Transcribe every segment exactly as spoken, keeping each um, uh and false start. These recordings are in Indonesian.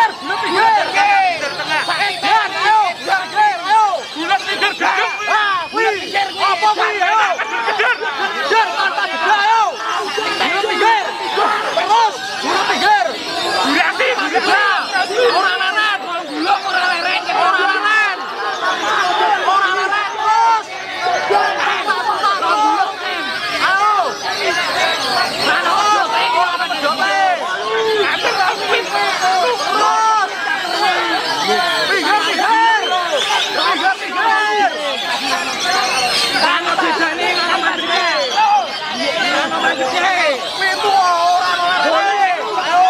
pinggir, bulat pinggir. Saedan, ayo, pinggir, ayo. Bulat pinggir, pinggir. Ah, bulat pinggir. Apa kuwi? Ayo. Pinggir, pinggir tanpa jeda, ayo. Bulat pinggir. Terus, bulat pinggir. Bulati, bulat. Ora laran, bulak ora leren, ora laran. Ora laran terus. Ayo. Mana ojo iki ora didope. Terus. Pinggir, pinggir. Pinggir, pinggir. Ana bedane ana mandeke. Ana mandeke. Pitu ora leren. Ayo.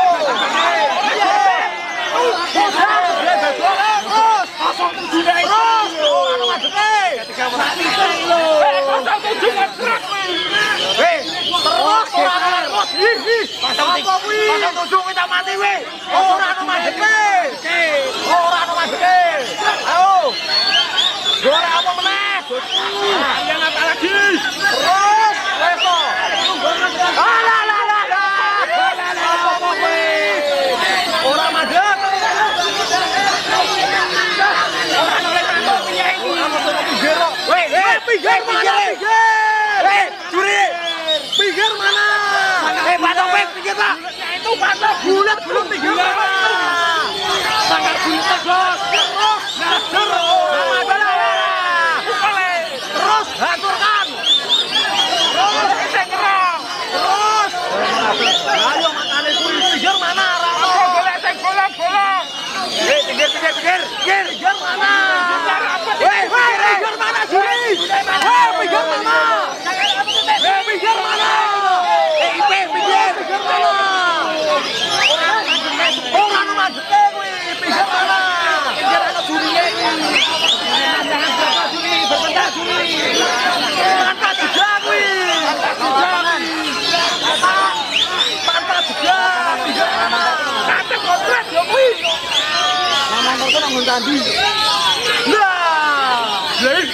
Terus, kosong tujuh naik terus, orang madene. Ketika mati lho. Eh, kosong tujuh ngetrek kuwi. Eh, terus ora terus. Ih, ih. Kosong tujuh kita mati kuwi. Ora ono madene. Ora ono madene. Ayo. Ora apa meneh. Yang apa lagi? Terus, wes to. Alah lah lah lah. Apa kuwi? Ora madeg. Weh, weh, pinggir mana? Weh, curi. Pinggir mana? Eh, patok weh, pinggir Pak. Itu patok bulat belum pinggir mana? Sangat bulat bos. Nah, terus. Terus hancurkan. Terus sengkerong. Terus. Ayo makane kuwi pinggir mana? Golek sing bolong-bolong. Eh, pinggir, pinggir, pinggir. Pinggir mana? Weh, weh, pinggir mana Juri? Weh, pinggir mana? Weh, pinggir mana? Eh, Ipe, pinggir, pinggir mana? Orang ono madeke kuwi, pinggir mana? Pinggir ana Juriye iki. Jangan berapa Juri, berbentak Juri. Tanpa jeda kuwi. Tanpa jeda, pinggir mana? Kate kontrak yo kuwi. Mamang kok nang tandi. Lah, lha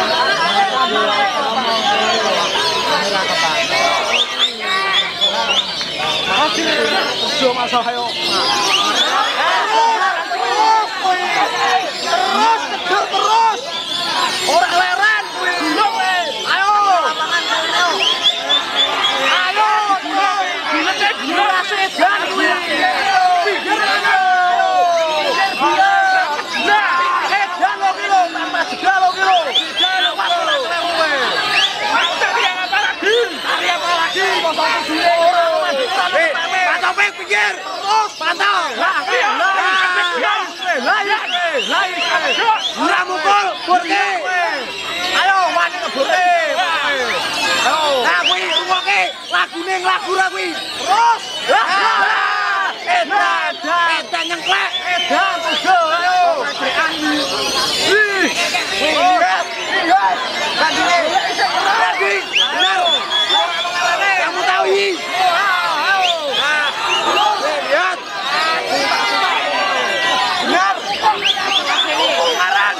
Cuma saya terus kejar terus orang leren belum ayo ayo gila deh gila sedan pinggir mana nah sedan lo kilo tanpa jeda lo kilo tapi yang apa lagi tapi apa lagi kosong tujuh orang pantau pek pinggir terus pantau lah lah lah lah ora mukul burke ayo wani ngeburke ayo nah kuwi ruwoke lagune nglagu ra kuwi terus edan edan nyengklek edan tujuh ayo edan ih lihat lihat tadi tadi benar kamu tahu ini lihat benar pengarang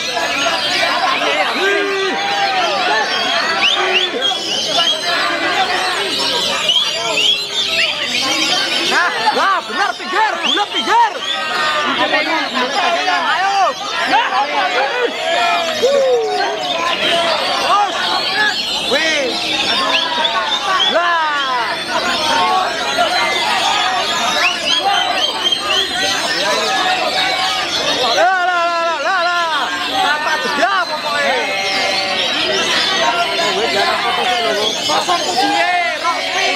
nah lah benar pinggir bulat pinggir ayo terus wih lah lah lah lah lah tanpa jeda pokoknya kosong tujuh Rosti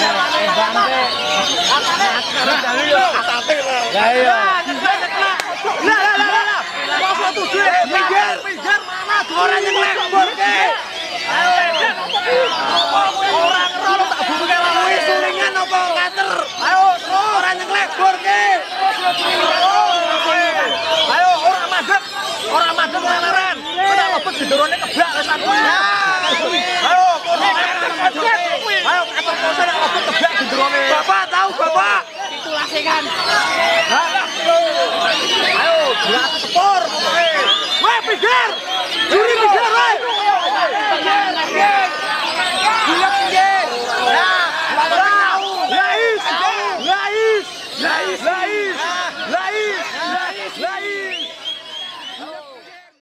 lah iya lah lah lah lah kosong tujuh pinggir pinggir mana orang yang lembur ke ayo orang ngerol tak buka lalu sulingan apa ngater ayo orang yang lembur ke ayo orang madep orang madep leleran udah lebet didorongnya kebak lesan ayo ayo ngatur kosa yang lebet kebak didorongnya bapak tahu bapak itu lasingan ayo berat sepor weh pinggir Juri pinggir weh